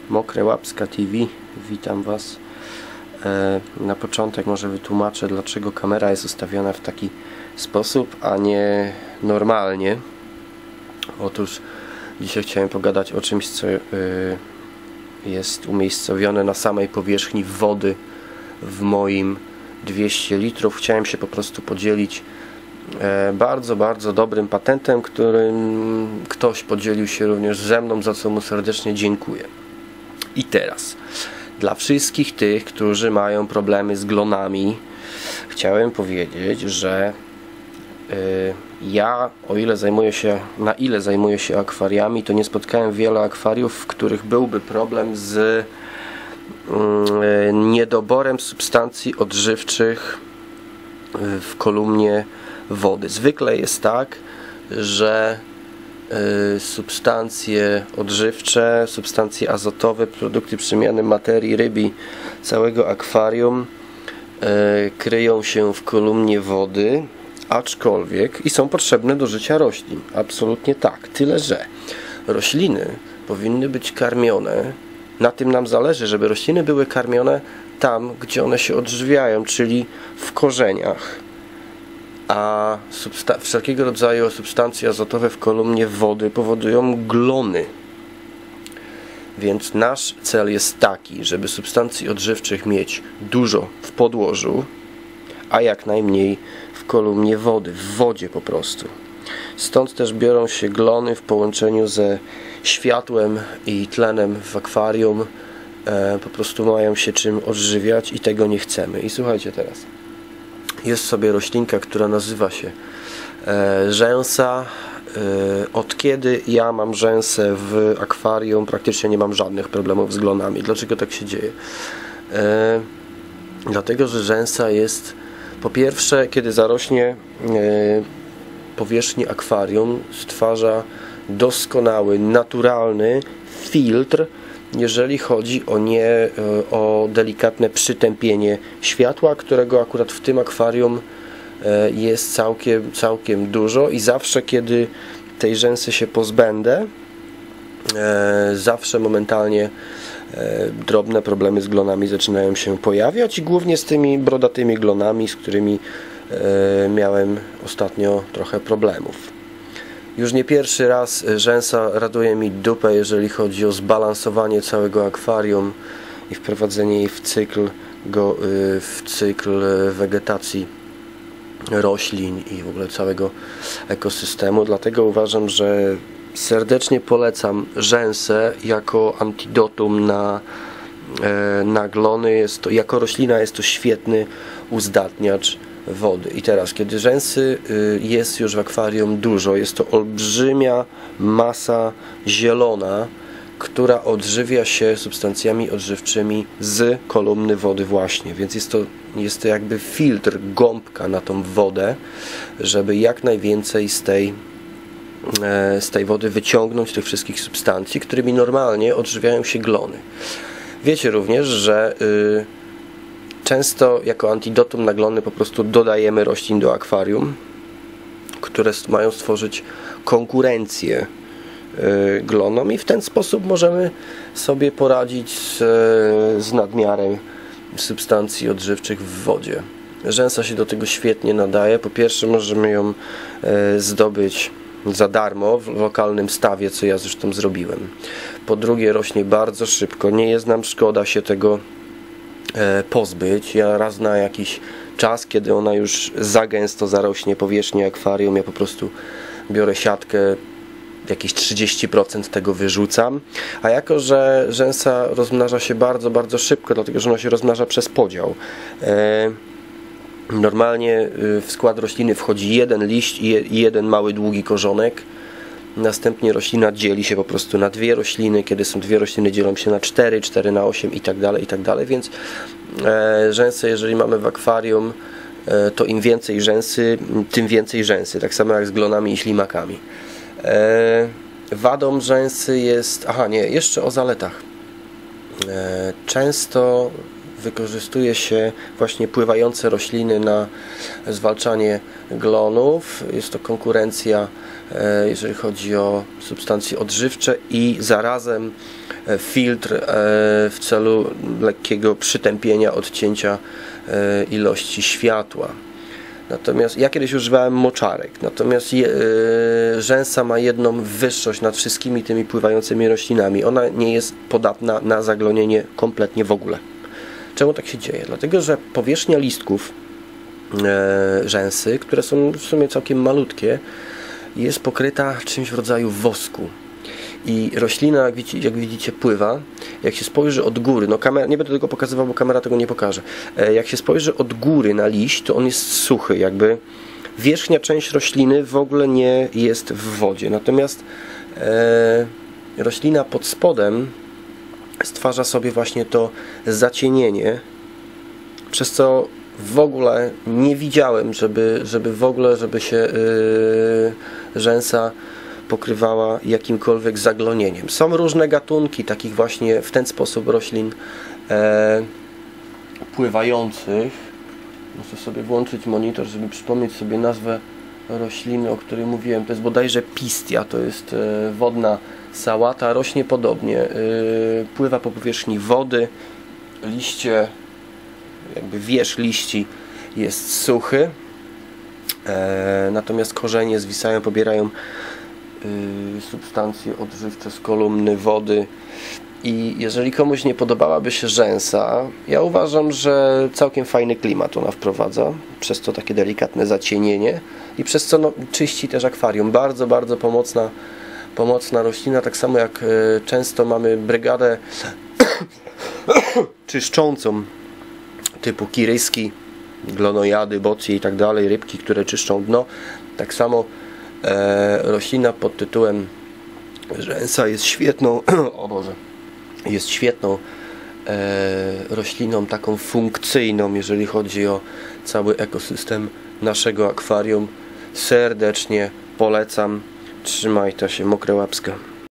Mokre Łapska TV, witam Was. Na początek może wytłumaczę, dlaczego kamera jest ustawiona w taki sposób, a nie normalnie. Otóż dzisiaj chciałem pogadać o czymś, co jest umiejscowione na samej powierzchni wody w moim 200 litrów. Chciałem się po prostu podzielić bardzo dobrym patentem, którym ktoś podzielił się również ze mną, za co mu serdecznie dziękuję. I teraz, dla wszystkich tych, którzy mają problemy z glonami, chciałem powiedzieć, że ja, na ile zajmuję się akwariami, to nie spotkałem wiele akwariów, w których byłby problem z niedoborem substancji odżywczych w kolumnie wody. Zwykle jest tak, że substancje odżywcze, substancje azotowe, produkty przemiany materii rybie całego akwarium kryją się w kolumnie wody, aczkolwiek i są potrzebne do życia roślin. Absolutnie tak. Tyle, że rośliny powinny być karmione, na tym nam zależy, żeby rośliny były karmione tam, gdzie one się odżywiają, czyli w korzeniach. A wszelkiego rodzaju substancje azotowe w kolumnie wody powodują glony. Więc nasz cel jest taki, żeby substancji odżywczych mieć dużo w podłożu, a jak najmniej w kolumnie wody, w wodzie po prostu. Stąd też biorą się glony w połączeniu ze światłem i tlenem w akwarium. Po prostu mają się czym odżywiać i tego nie chcemy. I słuchajcie teraz. Jest sobie roślinka, która nazywa się rzęsa. Od kiedy ja mam rzęsę w akwarium, praktycznie nie mam żadnych problemów z glonami. Dlaczego tak się dzieje? Dlatego, że rzęsa jest, po pierwsze, kiedy zarośnie powierzchni akwarium, stwarza doskonały, naturalny filtr, jeżeli chodzi o delikatne przytępienie światła, którego akurat w tym akwarium jest całkiem dużo i zawsze, kiedy tej rzęsy się pozbędę, zawsze momentalnie drobne problemy z glonami zaczynają się pojawiać i głównie z tymi brodatymi glonami, z którymi miałem ostatnio trochę problemów. Już nie pierwszy raz rzęsa raduje mi dupę, jeżeli chodzi o zbalansowanie całego akwarium i wprowadzenie jej w cykl wegetacji roślin i w ogóle całego ekosystemu. Dlatego uważam, że serdecznie polecam rzęsę jako antidotum na glony. Jako roślina jest to świetny uzdatniacz wody. I teraz, kiedy rzęsy jest już w akwarium dużo, jest to olbrzymia masa zielona, która odżywia się substancjami odżywczymi z kolumny wody właśnie, więc jest to jakby filtr, gąbka na tą wodę, żeby jak najwięcej z tej wody wyciągnąć tych wszystkich substancji, którymi normalnie odżywiają się glony. Wiecie również, że często jako antidotum na glony po prostu dodajemy roślin do akwarium, które mają stworzyć konkurencję glonom i w ten sposób możemy sobie poradzić z nadmiarem substancji odżywczych w wodzie. Rzęsa się do tego świetnie nadaje. Po pierwsze, możemy ją zdobyć za darmo w lokalnym stawie, co ja zresztą zrobiłem. Po drugie, rośnie bardzo szybko. Nie jest nam szkoda się tego pozbyć. Ja raz na jakiś czas, kiedy ona już za gęsto zarośnie powierzchnię akwarium, ja po prostu biorę siatkę, jakieś 30% tego wyrzucam, a jako, że rzęsa rozmnaża się bardzo szybko, dlatego, że ona się rozmnaża przez podział. Normalnie w skład rośliny wchodzi jeden liść i jeden mały, długi korzonek. Następnie roślina dzieli się po prostu na dwie rośliny. Kiedy są dwie rośliny, dzielą się na 4, 4 na 8 i tak dalej, więc rzęsę, jeżeli mamy w akwarium, to im więcej rzęsy, tym więcej rzęsy, tak samo jak z glonami i ślimakami. Wadą rzęsy jest... jeszcze o zaletach. Często wykorzystuje się właśnie pływające rośliny na zwalczanie glonów. Jest to konkurencja, jeżeli chodzi o substancje odżywcze i zarazem filtr w celu lekkiego przytępienia, odcięcia ilości światła. Natomiast ja kiedyś używałem moczarek, natomiast rzęsa ma jedną wyższość nad wszystkimi tymi pływającymi roślinami. Ona nie jest podatna na zaglonienie kompletnie w ogóle. Czemu tak się dzieje? Dlatego, że powierzchnia listków rzęsy, które są w sumie całkiem malutkie, jest pokryta czymś w rodzaju wosku. I roślina, jak widzicie, pływa. Jak się spojrzy od góry, no nie będę tego pokazywał, bo kamera tego nie pokaże. Jak się spojrzy od góry na liść, to on jest suchy, jakby wierzchnia część rośliny w ogóle nie jest w wodzie. Natomiast roślina pod spodem stwarza sobie właśnie to zacienienie, przez co w ogóle nie widziałem, żeby się rzęsa pokrywała jakimkolwiek zaglonieniem. Są różne gatunki takich właśnie w ten sposób roślin pływających. Muszę sobie włączyć monitor, żeby przypomnieć sobie nazwę rośliny, o której mówiłem. To jest bodajże pistia, to jest wodna sałata, rośnie podobnie. Pływa po powierzchni wody, liście, jakby wierzch liści jest suchy, natomiast korzenie zwisają, pobierają substancje odżywcze z kolumny wody. I jeżeli komuś nie podobałaby się rzęsa, ja uważam, że całkiem fajny klimat ona wprowadza, przez to takie delikatne zacienienie i przez co czyści też akwarium. Bardzo, bardzo pomocna roślina, tak samo jak często mamy brygadę czyszczącą typu kiryski, glonojady, bocje i tak dalej, rybki, które czyszczą dno. Tak samo roślina pod tytułem rzęsa jest świetną jest świetną rośliną, taką funkcyjną, jeżeli chodzi o cały ekosystem naszego akwarium. Serdecznie polecam. Trzymajcie się, mokre łapska.